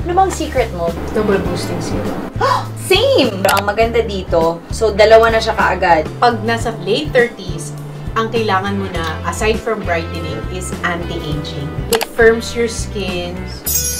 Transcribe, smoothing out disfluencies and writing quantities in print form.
Ano bang secret mo? Double Boosting Serum. Same! Ang maganda dito, so dalawa na siya kaagad. Pag nasa late 30s, ang kailangan mo na, aside from brightening, is anti-aging. It firms your skin.